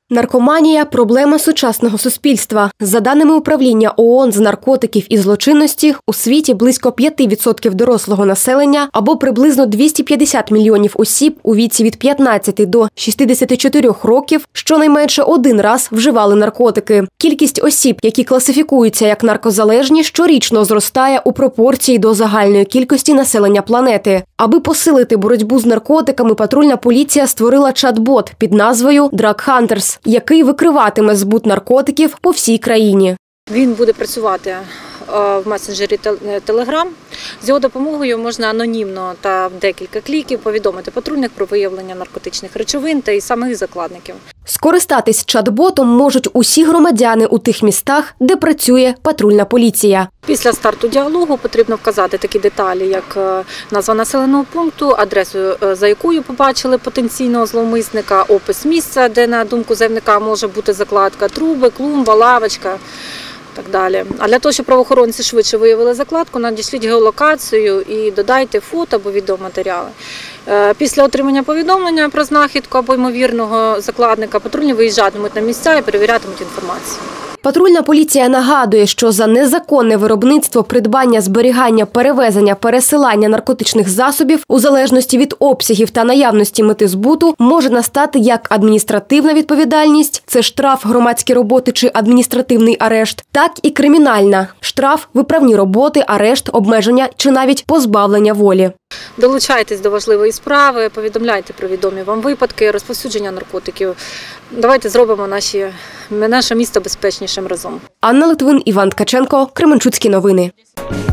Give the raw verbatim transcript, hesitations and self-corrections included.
Наркоманія – проблема сучасного суспільства. За даними управління ООН з наркотиків і злочинності, у світі близько п'ять відсотків дорослого населення або приблизно двісті п'ятдесят мільйонів осіб у віці від п'ятнадцяти до шістдесяти чотирьох років щонайменше один раз вживали наркотики. Кількість осіб, які класифікуються як наркозалежні, щорічно зростає у пропорції до загальної кількості населення планети. Аби посилити боротьбу з наркотиками, патрульна поліція створила чат-бот під назвою Drug Hunters, який викриватиме збут наркотиків по всій країні. Він буде працювати в месенджері Telegram. З його допомогою можна анонімно та в декілька кліків повідомити патрульних про виявлення наркотичних речовин та і самих закладників. Скористатись чат-ботом можуть усі громадяни у тих містах, де працює патрульна поліція. Після старту діалогу потрібно вказати такі деталі, як назва населеного пункту, адресу, за якою побачили потенційного зловмисника, опис місця, де, на думку заявника, може бути закладка, труби, клумба, лавочка. Так далі. А для того, щоб правоохоронці швидше виявили закладку, надішліть геолокацію і додайте фото або відеоматеріали. Після отримання повідомлення про знахідку або ймовірного закладника патрульні виїжджатимуть на місця і перевірятимуть інформацію. Патрульна поліція нагадує, що за незаконне виробництво, придбання, зберігання, перевезення, пересилання наркотичних засобів у залежності від обсягів та наявності мети збуту може настати як адміністративна відповідальність – це штраф, громадські роботи чи адміністративний арешт, так і кримінальна – штраф, виправні роботи, арешт, обмеження чи навіть позбавлення волі. Долучайтесь до важливої справи, повідомляйте про відомі вам випадки, розповсюдження наркотиків. Давайте зробимо наші, наше місто безпечнішим разом. Анна Литвин, Іван Ткаченко, Кременчуцькі новини.